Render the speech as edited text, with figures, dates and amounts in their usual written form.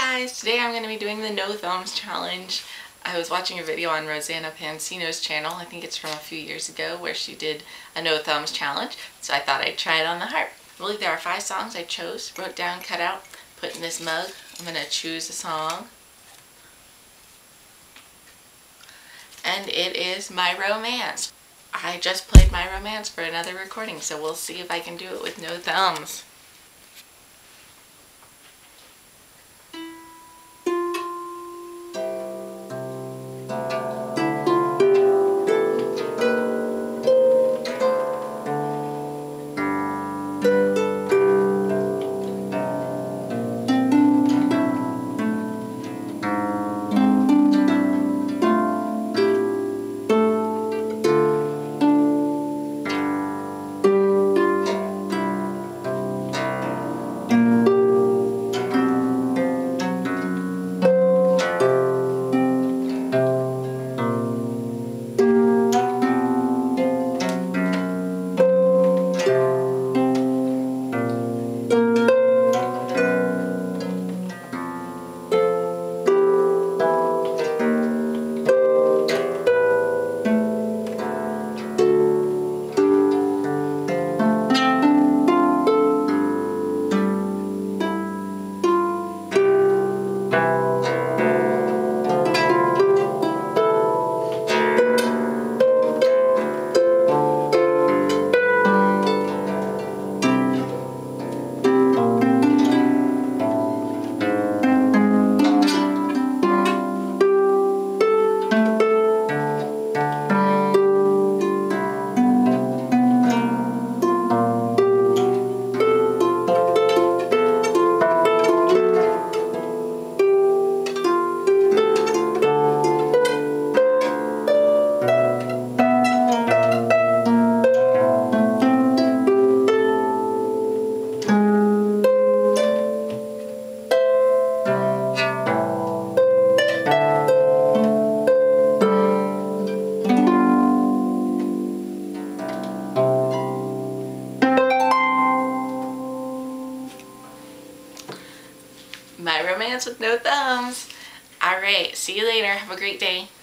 guys, today I'm going to be doing the no thumbs challenge. I was watching a video on Rosanna Pansino's channel, I think it's from a few years ago, where she did a no thumbs challenge, so I thought I'd try it on the harp. I believe there are 5 songs I chose, wrote down, cut out, put in this mug. I'm going to choose a song. And it is My Romance. I just played My Romance for another recording, so we'll see if I can do it with no thumbs. My Romance with no thumbs. Alright, see you later. Have a great day.